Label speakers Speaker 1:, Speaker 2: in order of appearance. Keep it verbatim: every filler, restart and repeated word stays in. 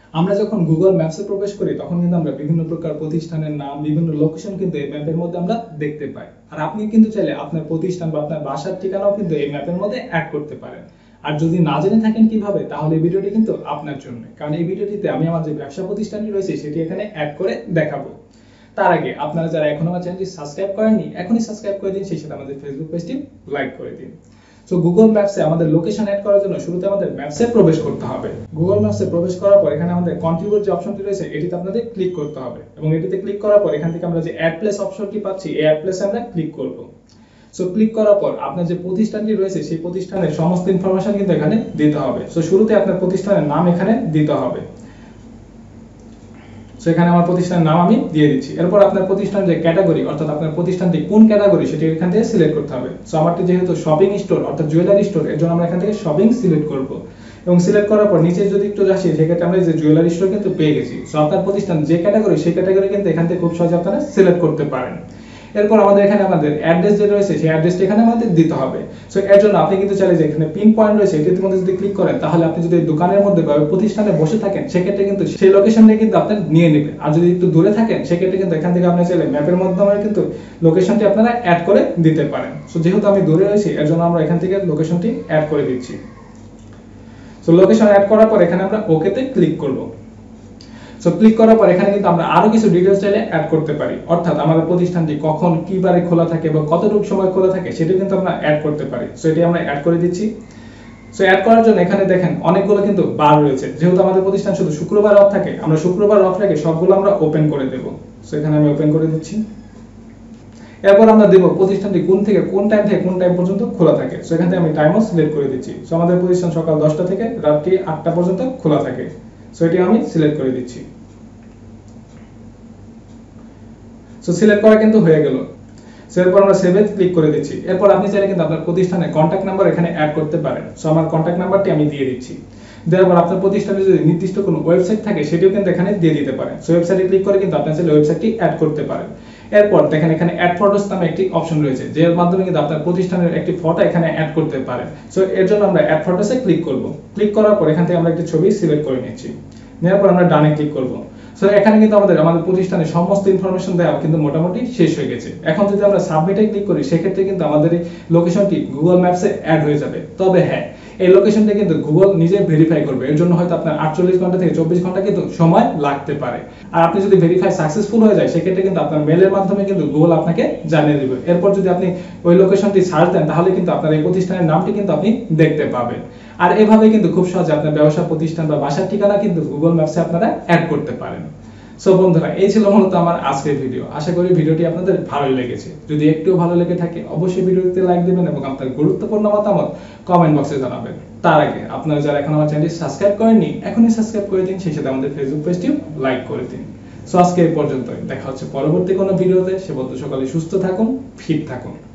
Speaker 1: আমরা যখন গুগল ম্যাপসে প্রবেশ করি তখন কিন্তু আমরা বিভিন্ন প্রকার প্রতিষ্ঠানের নাম, বিভিন্ন লোকেশন কিন্তু এই ম্যাপের মধ্যে আমরা দেখতে পাই। আর আপনি কিন্তু চাইলে আপনার প্রতিষ্ঠান বা আপনার বাসার ঠিকানাও কিন্তু এই ম্যাপের মধ্যে অ্যাড করতে পারেন। আর যদি না জেনে থাকেন কিভাবে, তাহলে এই ভিডিওটি কিন্তু আপনার জন্য, কারণ এই ভিডিওটিতে আমি আমার যে ব্যবসা প্রতিষ্ঠানটি রয়েছে সেটি এখানে অ্যাড করে দেখাবো। তার আগে আপনারা যারা এখনো আমার চ্যানেলটি সাবস্ক্রাইব করেননি, এখনই সাবস্ক্রাইব করে দিন, সেই সাথে আমাদের ফেসবুক পেজটি লাইক করে দিন। সো গুগল ম্যাপসে আমাদের লোকেশন অ্যাড করার জন্য শুরুতে আমাদের ম্যাপসে প্রবেশ করতে হবে। গুগল ম্যাপসে প্রবেশ করার পর এখানে আমাদের কন্ট্রিবিউট যে অপশনটি রয়েছে এটিতে আপনাদের ক্লিক করতে হবে, এবং এটিতে ক্লিক করার পর এখান থেকে আমরা যে অ্যাড প্লেস অপশনটি পাচ্ছি এই অ্যাড প্লেসে আমরা ক্লিক করব। সো ক্লিক করার পর আপনার যে প্রতিষ্ঠানটি রয়েছে সেই প্রতিষ্ঠানের সমস্ত ইনফরমেশন কিন্তু এখানে দিতে হবে। সো শুরুতে আপনার প্রতিষ্ঠানের নাম এখানে দিতে হবে। সেখানে আমার প্রতিষ্ঠানের নাম আমি দিয়ে দিচ্ছি। এরপর আপনার প্রতিষ্ঠানের যে ক্যাটাগরি, অর্থাৎ আপনার প্রতিষ্ঠানটি কোন ক্যাটাগরি সেটি এখান থেকে সিলেক্ট করতে হবে। সো আমারটি যেহেতু শপিং স্টোর অর্থাৎ জুয়েলারি স্টোর, এর জন্য আমরা এখান থেকে শপিং সিলেক্ট করব, এবং সিলেক্ট করার পর নিচে যদি একটু আসি সেক্ষেত্রে আমরা যে জুয়েলারি স্টোর কিন্তু পেয়ে গেছি। সো আপনার প্রতিষ্ঠান যে ক্যাটাগরি সেই ক্যাটাগরি কিন্তু এখান থেকে খুব সহজে আপনারা সিলেক্ট করতে পারেন। এরপর আমাদের এখানে আমাদের অ্যাড্রেস যে রয়েছে সেই অ্যাড্রেসটা এখানে আমাদের দিতে হবে। সো এর জন্য আপনি কিন্তু চাইলে যে এখানে পিন পয়েন্ট রয়েছে এটির মধ্যে যদি ক্লিক করেন, তাহলে আপনি যদি দোকানের মধ্যে বা প্রতিষ্ঠানে বসে থাকেন সেক্ষেত্রে কিন্তু সেই লোকেশনটা কিন্তু আপনি নিয়ে নেবেন। আর যদি একটু দূরে থাকেন সেক্ষেত্রে কিন্তু এখান থেকে আপনি চাইলে ম্যাপের মাধ্যমে কিন্তু লোকেশনটি আপনারা অ্যাড করে দিতে পারেন। সো যেহেতু আমি দূরে রয়েছি এর জন্য আমরা এখান থেকে লোকেশনটি অ্যাড করে দিচ্ছি। সো লোকেশন অ্যাড করার পর এখানে আমরা ওকেতে ক্লিক করব। সো ক্লিক করার পর এখানে কিন্তু আমরা আরো কিছু ডিটেইলস চাইলে অ্যাড করতে পারি, অর্থাৎ আমাদের প্রতিষ্ঠানটি কখন কি বারে খোলা থাকে বা কতটুকু সময় খোলা থাকে সেটা কিন্তু আমরা অ্যাড করতে পারি। সো এটি আমরা অ্যাড করে দিচ্ছি। সো অ্যাড করার জন্য এখানে দেখেন অনেকগুলো কিন্তু বার রয়েছে। যেহেতু আমাদের প্রতিষ্ঠান শুধু শুক্রবার অফ থাকে, আমরা শুক্রবার অফ রেখে সবগুলো আমরা ওপেন করে দেব। সো এখানে আমি ওপেন করে দিচ্ছি। এরপর আমরা দেব প্রতিষ্ঠানটি কোন থেকে কোন টাইম থেকে কোন টাইম পর্যন্ত খোলা থাকে। সো এখান থেকে আমি টাইমও সিলেক্ট করে দিচ্ছি। সো আমাদের প্রতিষ্ঠান সকাল দশটা থেকে রাত্রি আটটা পর্যন্ত খোলা থাকে। সো এটি আমি সিলেক্ট করে দিচ্ছি। সো সিলেক্ট করা কিন্তু হয়ে গেল। সো এরপর আমরা সেভ এ ক্লিক করে দিচ্ছি। এরপর আপনি চাইলে কিন্তু আপনার প্রতিষ্ঠানের কন্ট্যাক্ট নাম্বার এখানে অ্যাড করতে পারেন। সো আমার কন্ট্যাক্ট নাম্বারটি আমি দিয়ে দিচ্ছি। দেওয়ার পর আপনার প্রতিষ্ঠানে যদি নির্দিষ্ট কোনো ওয়েবসাইট থাকে সেটিও কিন্তু এখানে দিয়ে দিতে পারেন। সো ওয়েবসাইটে ক্লিক করে কিন্তু আপনি চাইলে ওয়েবসাইটটি অ্যাড করতে পারেন। এরপর দেখেন এখানে অ্যাড ফটোস নামে একটি অপশন রয়েছে, যার মাধ্যমে কিন্তু আপনার প্রতিষ্ঠানের একটি ফটো এখানে অ্যাড করতে পারেন। সো এর জন্য আমরা অ্যাড ফটোসে ক্লিক করব। ক্লিক করার পর এখান থেকে আমরা একটি ছবি সিলেক্ট করে নিচ্ছি। নেওয়ার পর আমরা ডানে ক্লিক করব। সো এখানে কিন্তু আমাদের আমাদের প্রতিষ্ঠানের সমস্ত ইনফরমেশন দেওয়া কিন্তু মোটামুটি শেষ হয়ে গেছে। এখন যদি আমরা সাবমিটে ক্লিক করি সেক্ষেত্রে কিন্তু আমাদের এই লোকেশনটি গুগল ম্যাপসে অ্যাড হয়ে যাবে। তবে হ্যাঁ, এই লোকেশনটা কিন্তু গুগল নিজে ভেরিফাই করবে। এর জন্য হয়তো আপনার আটচল্লিশ ঘন্টা থেকে চব্বিশ ঘন্টা কিন্তু সময় লাগতে পারে। আর আপনি যদি ভেরিফাই সাকসেসফুল হয়ে যায় সেক্ষেত্রে কিন্তু আপনার মেলের মাধ্যমে কিন্তু গুগল আপনাকে জানিয়ে দেবে। এরপর যদি আপনি ওই লোকেশনটি সার্চ দেন তাহলে কিন্তু আপনার এই প্রতিষ্ঠানের নামটি কিন্তু আপনি দেখতে পাবেন। আর এভাবে কিন্তু খুব সহজে আপনার ব্যবসা প্রতিষ্ঠান বা বাসার ঠিকানা কিন্তু গুগল ম্যাপসে আপনারা অ্যাড করতে পারেন। সো বন্ধুরা, এই ছিল মূলত আমার আজকের ভিডিও। আশা করি ভিডিওটি আপনাদের ভালোই লেগেছে। যদি একটু ভালো লেগে থাকে অবশ্যই ভিডিওটিতে লাইক দিবেন এবং আপনার গুরুত্বপূর্ণ মতামত কমেন্ট বক্সে জানাবেন। তার আগে আপনারা যারা এখন আমার চ্যানেলটি সাবস্ক্রাইব করেননি এখনই সাবস্ক্রাইব করে দিন, সেই সাথে আমাদের ফেসবুক পেজটিও লাইক করে দিন। সো আজকে এই পর্যন্তই। দেখা হচ্ছে পরবর্তী কোনো ভিডিওতে। সে পর্যন্ত সকালে সুস্থ থাকুন, ফিট থাকুন।